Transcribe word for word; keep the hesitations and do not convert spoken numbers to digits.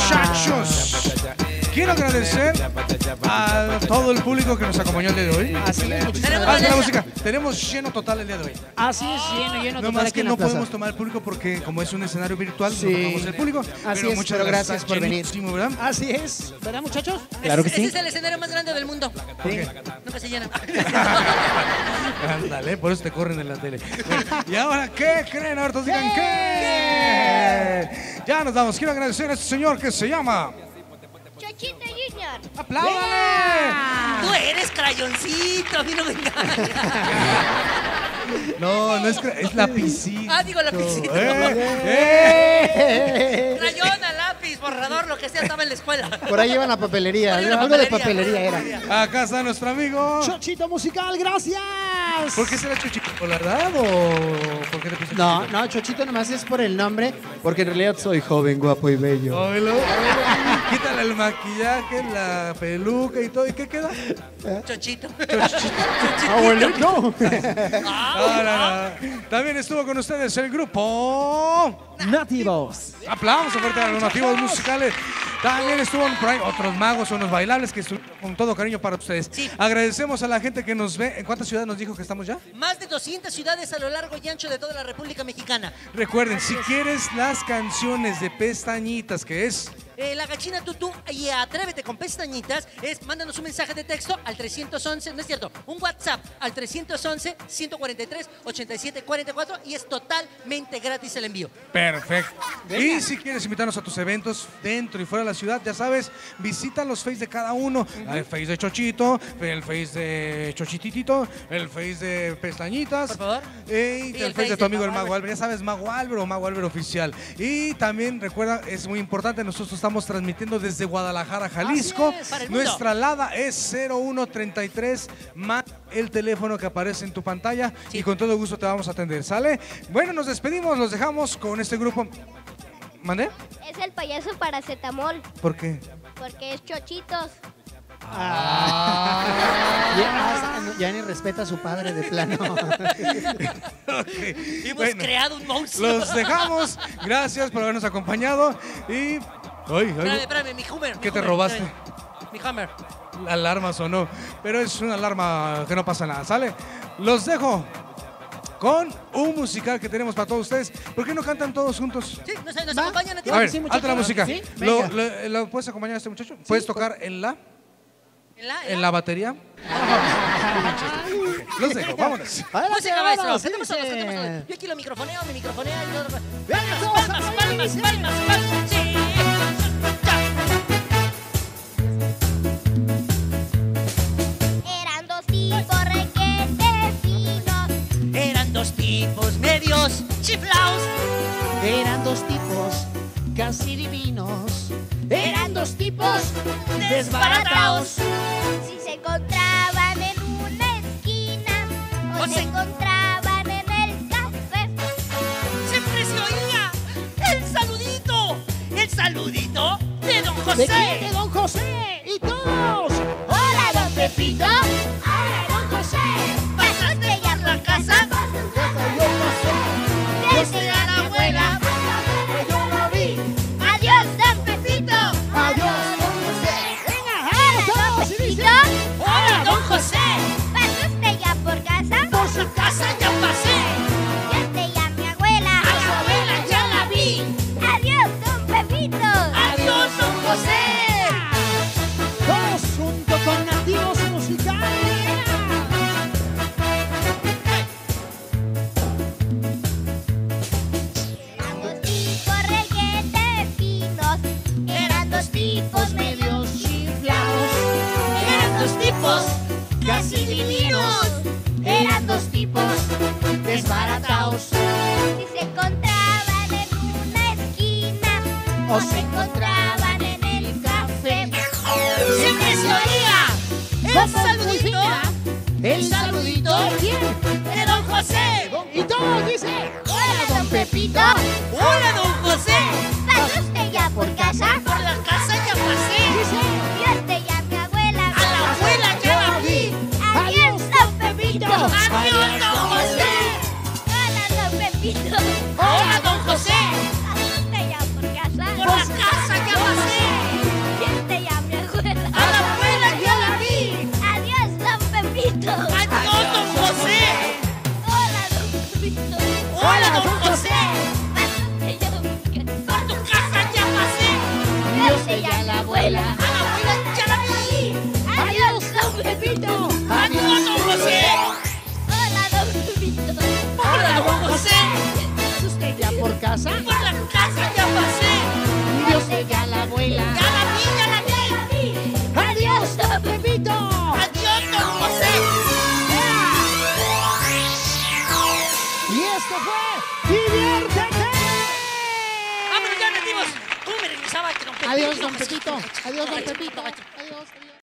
muchachos. Quiero agradecer a todo el público que nos acompañó el día de hoy. Así es, muchísimas gracias. La música. Tenemos lleno total el día de hoy. Así es, lleno, lleno no total. más que no podemos tomar el público porque como es un escenario virtual, sí. no tomamos el público. Así pero es, muchas pero gracias, gracias por venir. ¿verdad? Así es, ¿verdad, muchachos? Claro que sí. Ese es el escenario más grande del mundo. ¿Por qué? Nunca se llena. Ándale, por eso te corren en la tele. Bueno, ¿y ahora qué creen? Ahora todos digan ¿qué? Ya nos vamos. Quiero agradecer a este señor que se llama Chochito Junior. ¡Apláudale! Tú eres crayoncito, a mí no me engañas. No, no es cra- es lapicito. Ah, digo lapicito. ¡Eh! ¡Eh! Crayona, lápiz, borrador, lo que sea, estaba en la escuela. Por ahí iban a papelería, Por ahí una algo de papelería. papelería era. Acá está nuestro amigo. Chochito musical, gracias. ¿Por qué será Chochito? ¿Por la edad o por qué te puse No, Chochito? no, Chochito nomás es por el nombre, porque en realidad soy joven, guapo y bello. Óyelo. Quítale el maquillaje, la peluca y todo. ¿Y qué queda? Chochito. Abuelito. Ahora, también estuvo con ustedes el grupo Nativos. Aplausos fuerte a los nativos musicales. También estuvo por ahí otros magos, unos bailables que estuvieron con todo cariño para ustedes. Sí. Agradecemos a la gente que nos ve. ¿En cuántas ciudades nos dijo que estamos ya? Más de doscientas ciudades a lo largo y ancho de toda la República Mexicana. Recuerden, si quieres las canciones de Pestañitas, que es... Eh, la gachina tutú y Atrévete con Pestañitas es mándanos un mensaje de texto al trescientos once, no es cierto, un WhatsApp al trescientos once, ciento cuarenta y tres, ochenta y siete cuarenta y cuatro y es totalmente gratis el envío. Perfecto. Y si quieres invitarnos a tus eventos dentro y fuera de la ciudad, ya sabes, visita los face de cada uno. Uh-huh. El face de Chochito, el face de Chochititito, el face de Pestañitas. Por favor. Eh, y, Y el, el face de face tu de amigo el Mago Mago Álvaro. Ya sabes, Mago Álvaro o Mago Álvaro Oficial. Y también recuerda, es muy importante, nosotros estamos transmitiendo desde Guadalajara, Jalisco. Es, para el mundo. Nuestra alada es cero uno treinta y tres, más el teléfono que aparece en tu pantalla. Sí. Y con todo gusto te vamos a atender, ¿sale? Bueno, nos despedimos, los dejamos con este grupo. ¿Mandé? Es el payaso paracetamol. ¿Por qué? Porque es Chochitos. Ah. Ya, ya ni respeta a su padre de plano. Okay. Hemos Bueno, creado un monstruo. los dejamos. Gracias por habernos acompañado. Y. Ay, ay, Espérame, espérame, mi Hummer. ¿Qué mi te Hummer, robaste? espérame. Mi Hummer. La alarma sonó. Pero es una alarma que no pasa nada, ¿sale? Los dejo con un musical que tenemos para todos ustedes. ¿Por qué no cantan todos juntos? Sí, nos, nos ¿Va? acompañan a ti. A ver, Sí, alta la muchachos. música. ¿Sí? ¿Lo, Venga. lo- lo puedes acompañar a este muchacho? ¿Puedes tocar en la, ¿En la? en la batería? Los dejo, vámonos. Adelante, Música, maestro. vámonos, Cantemos todos, dice. cantemos todos. Yo aquí lo microfoneo, me microfoneo. y todo. Venga, todos, Palmas, palmas, palmas, dice. palmas, palmas. Sí. Ya. Eran dos tipos requete finos. Eran dos tipos medios chiflaos. Eran dos tipos casi divinos. Eran dos tipos desbaratados. Si se encontraban en una esquina o O se se- encontraban en el café. Siempre se oía el saludito. El saludito de don ¿De José. quién? De don José. Y todos. Hola, don Pepito. Hola, don José. ¿Pasaste ya por casa? Desde a la abuela. Yo lo vi. Adiós, don Pepito. Adiós, don José. Venga, Hola, todos. don Y Pepito. dice, Hola, don José. ¿Pasaste ya por casa? Por su casa ya pasé. Desde ya mi abuela. A la abuela ya la vi. Adiós, don Pepito. Adiós, don José. todos junto con Nativos Musical. Eran dos tipos requete finos. Eran dos tipos medios chiflados. Eran dos tipos Casi divinos. Eran dos tipos desbaratados. Si se encontraban en una esquina O o se se encontraban en el café. siempre se oía el Como muy saludito fina. El saludito. ¿De quién? de don José. Y todos dicen. Hola, don Pepito. Hola, don José. ¿Pasaste ya por casa? Por la casa ya pasé. Dice. Dios ya mi abuela. A la abuela ya la vi. Adiós, don Pepito. Adiós, don José. Hola, don Pepito. Hola, don José. ¿Pasaste ya por casa? Por la casa ya pasé. abuela. A la abuela ya la vi. Adiós, don Pepito. Adiós, don José. Hola, don Pepito. Hola, don José. ¿Es usted ¿Ya por casa? Por la casa ya pasé. Yo sé ya la abuela. Ya la vi, ya la vi. Adiós, don Pepito. Adiós, don José. Y esto fue Diviértete. Vámonos, ya rendimos. ¿Cómo me regresaba? Que don Pepito? Adiós, don Pepito. Adiós, don Pepito. Adiós, adiós.